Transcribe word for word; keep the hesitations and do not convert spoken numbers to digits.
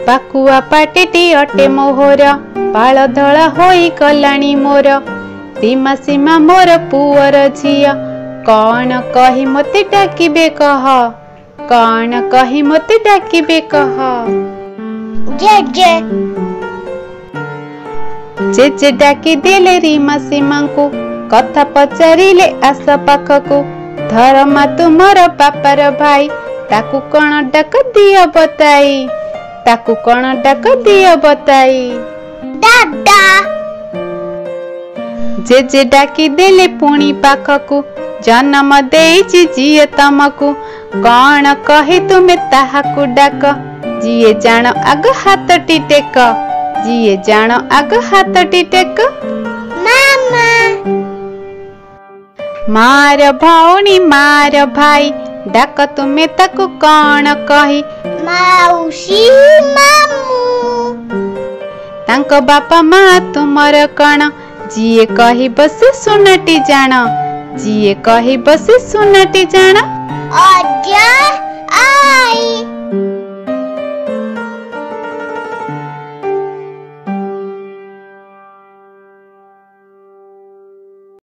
पाकुआ पाटेटी अटे मोहर बाल धला होई गलाणी मोर रीमा सीमा मोर पुअर झिया कौन कही मते डाकिबे कह कौन कही मते डाकिबे कह जेजे जेजे डाकी देले रीमा सीमा को कथा पचारिले आस पाखकू धर्मा तुमर बापार भाई ताकू कौन डाक दिया बताई ताकू कौन डाक दिया बताई दादा जेजे डाकी देले पुणी पाखकू जन्म देइछि जिए तमकू कौन कहे तुमे ताहाकू डाक जिए जान आग हाथटी टेक जिए जान आग हाथटी टेक मामा मार भौणी मार भाई डाक तुमे ताकू कौन कही मौसी मामू तांको बापा माँ तुमर कण जिए कही बसे सुनटी जान जिए कही बसे सुनटी जान आजा आ